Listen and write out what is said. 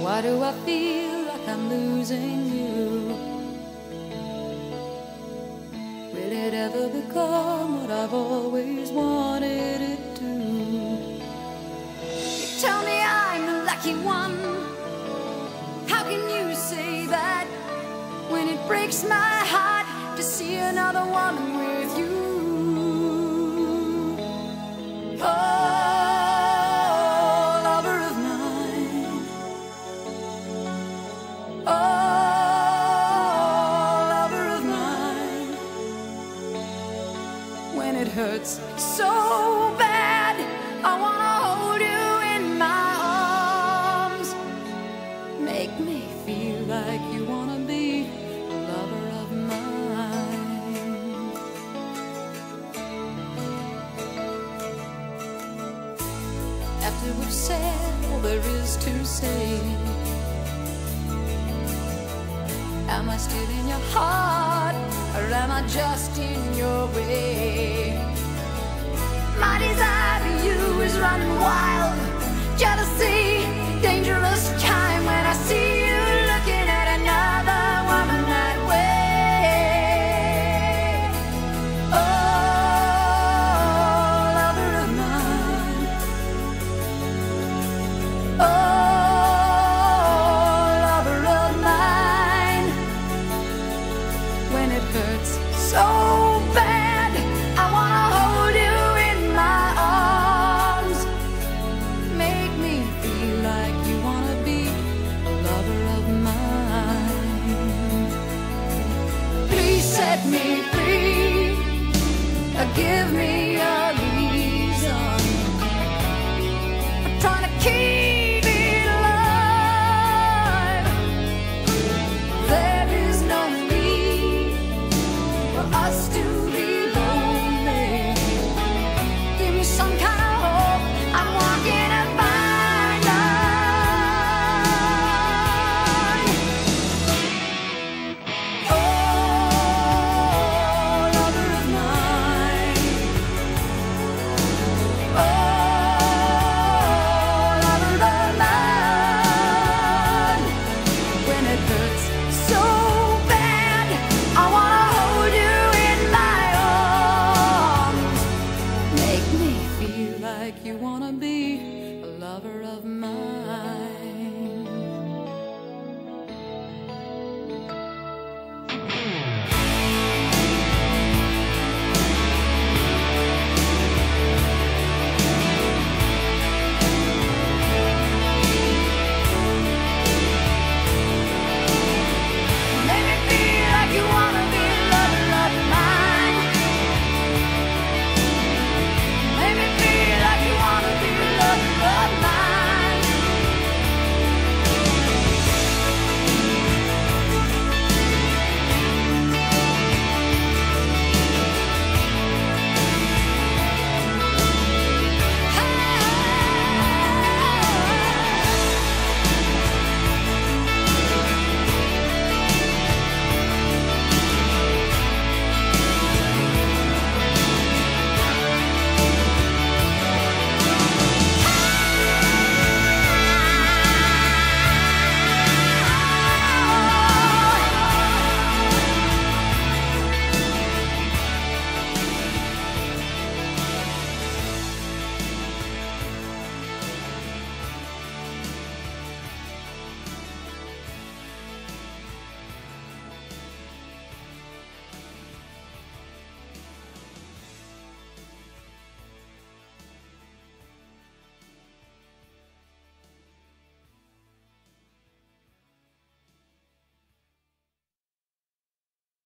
Why do I feel like I'm losing you? Will it ever become what I've always wanted it to? You tell me I'm the lucky one. How can you say that when it breaks my heart to see another woman with you? Oh, lover of mine. Oh, lover of mine. When it hurts so bad, I wanna hold you in my arms. Make me feel like you wanna be a lover of mine. After we've said all there is to say, am I still in your heart, or am I just in your way? My desire for you is running wild.